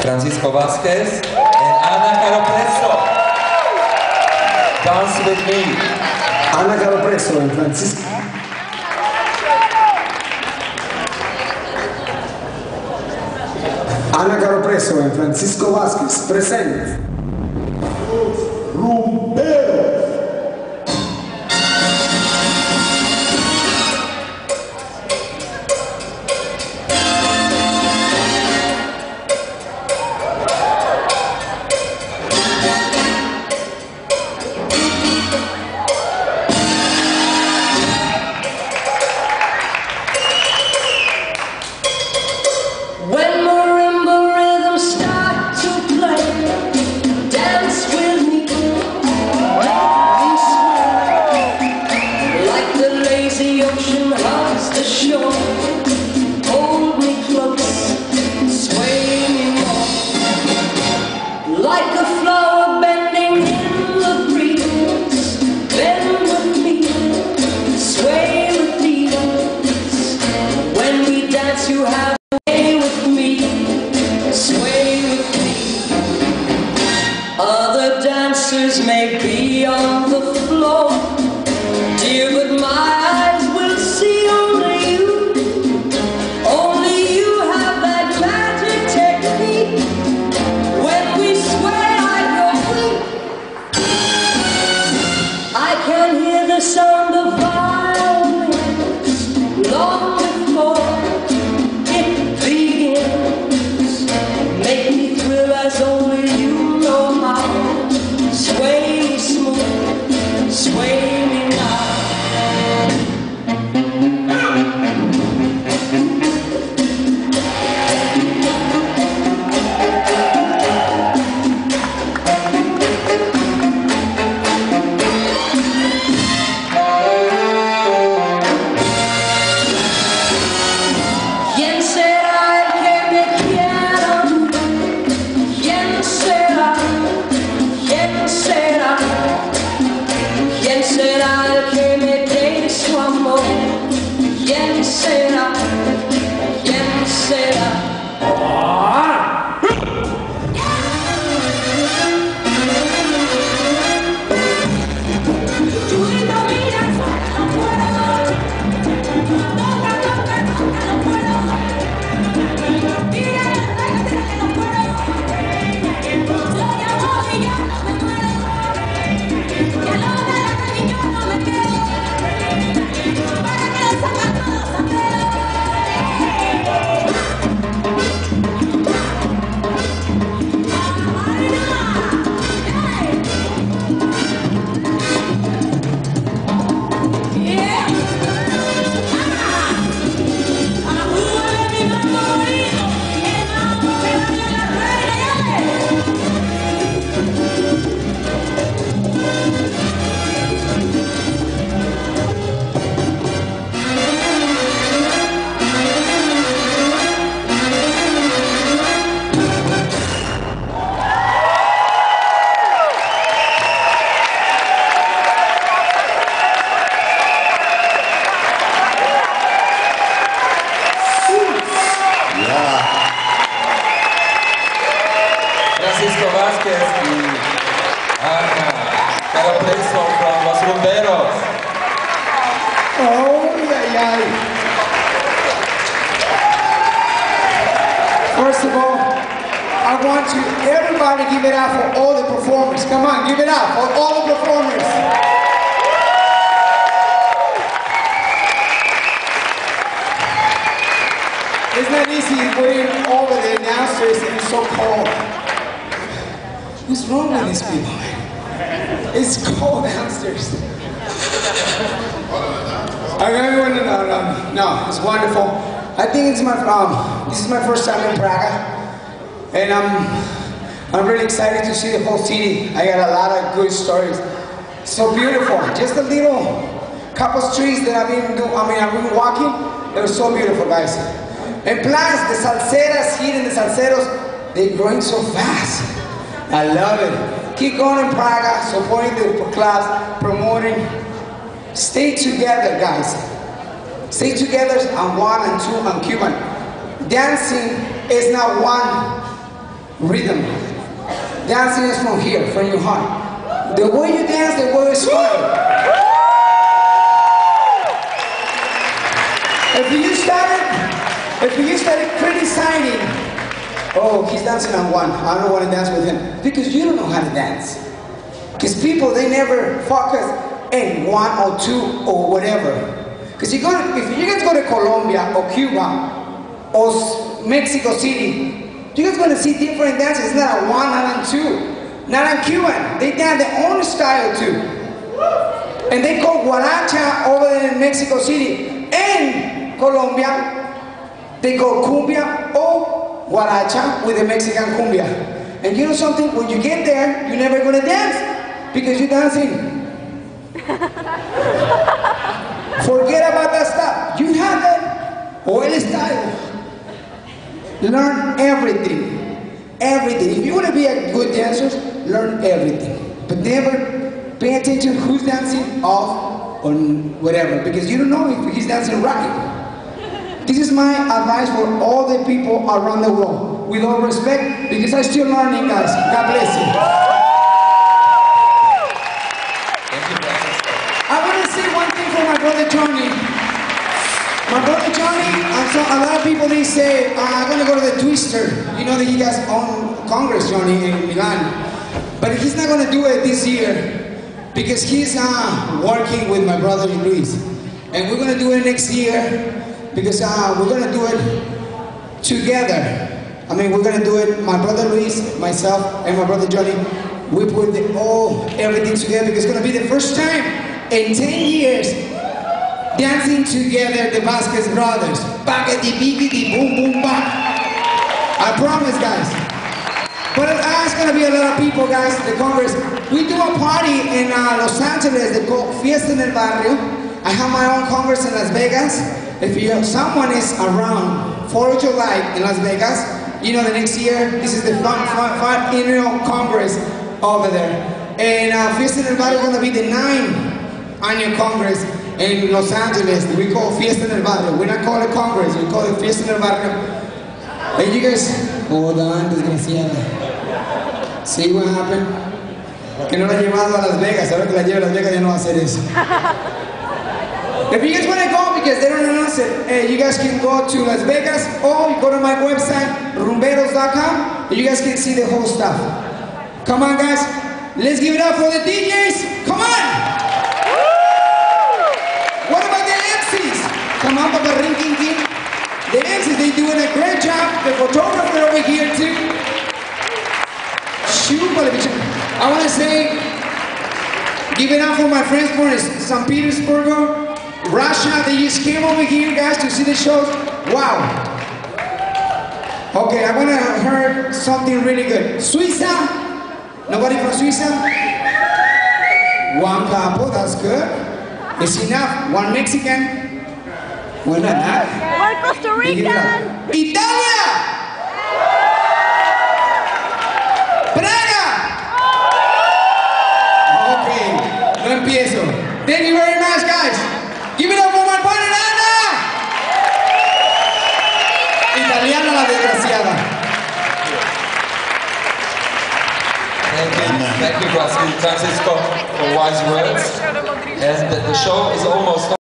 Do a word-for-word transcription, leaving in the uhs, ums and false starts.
Francisco Vasquez and Ana Caro Preso. Dance with me. Ana Caro Preso and Francisco. Ana Caro Preso and Francisco Vasquez present. Rumberos. When marimba rhythms start to play, dance with me, make me sway, like the lazy ocean hugs the shore. Hold me close, sway me more, like a flower bending in the breeze. Bend with me, sway with ease. When we dance, you have other dancers may be on the floor, dear, but my eyes will see only you. Only you have that magic technique. When we sway, I go weak. I can hear the sound of violins long before it begins. Make me thrill as only you. Sway me smooth, sway me now. ¿Quién será el que me quiera? ¿Quién será? ¿Quién será? ¿Quién será el que me dé su amor? ¿Quién será? ¿Quién será? Francisco Vasquez y Ana Caro Preso from Los Rumberos. Oh, yeah, yeah. First of all, I want you, everybody give it out for all the performers. Come on, give it out for all the performers. It's not easy waiting over the announcers and it's so cold. What's wrong with these people? It's cold downstairs. I really want to know, no, no, it's wonderful. I think it's my, um, this is my first time in Praga, and I'm, I'm really excited to see the whole city. I got a lot of good stories. So beautiful. Just a little couple streets that I've been doing, I mean, I've been walking. They were so beautiful, guys. And plus, the salseras here and the salseros, they're growing so fast. I love it. Keep going in Praga, supporting the clubs, promoting. Stay together, guys. Stay together on one and two on Cuban. Dancing is not one rhythm. Dancing is from here, from your heart. The way you dance, the way you smile. If you started, if you started criticizing, oh, he's dancing on one, I don't want to dance with him, because you don't know how to dance. Because people, they never focus in one or two or whatever. Because you go to, if you guys go to Colombia or Cuba or Mexico City, you guys going to see different dances. It's not a one, not on two, not on Cuban. They dance their own style too. And they call guaracha over there in Mexico City. In Colombia, they go cumbia or guaracha with the Mexican cumbia. And you know something? When you get there, you're never going to dance because you're dancing. Forget about that stuff. You have that oil style. Learn everything. Everything. If you want to be a good dancer, learn everything. But never pay attention who's dancing off or whatever, because you don't know if he's dancing right. This is my advice for all the people around the world. With all respect, because I'm still learning, guys. God bless you. I want to say one thing for my brother Johnny. My brother Johnny, I'm so, a lot of people, they say, uh, I'm going to go to the Twister. You know that he guys own Congress, Johnny, in Milan. But he's not going to do it this year because he's uh, working with my brother Luis. And we're going to do it next year because uh, we're going to do it together. I mean, we're going to do it, my brother Luis, myself, and my brother Johnny. We put the, all, everything together because it's going to be the first time in ten years dancing together, the Vasquez brothers. Baggity, biggity, boom, boom, bang. I promise, guys. But it's gonna be a lot of people, guys, the Congress. We do a party in uh, Los Angeles, they call Fiesta en el Barrio. I have my own Congress in Las Vegas. If you, someone is around fourth of July in Las Vegas, you know, the next year, this is the fun, fun, fun annual Congress over there. And uh, Fiesta en el Barrio is gonna be the ninth annual Congress in Los Angeles. We call Fiesta en el Barrio. We're not calling it Congress, we call it Fiesta en el Barrio. And you guys, hold on, desgraciada. See what happened? Que no la he llevado a Las Vegas. Ahora que la lleve a Las Vegas ya no va a hacer eso. If you guys want to go, because they don't announce it, uh, you guys can go to Las Vegas or you go to my website, rumberos dot com, and you guys can see the whole stuff. Come on, guys. Let's give it up for the D Js. Come on! What about the M Cs? Come on, Papa Rinking King. The M Cs, they're doing a great job. The photographer over here, too. Shoot, I want to say, give it up for my friends from Saint Petersburg, Russia. They just came over here, guys, to see the shows. Wow. Okay, I want to hear something really good. Suiza? Nobody from Suiza? One couple, that's good. It's enough. One Mexican. One not. One Costa Rican. Italia! Praga! Okay, no empiezo. Thank you very much, guys. Give it up for my partner, Ana! Italiana la desgraciada. Thank you, thank you, Francisco, for wise words. And the show is almost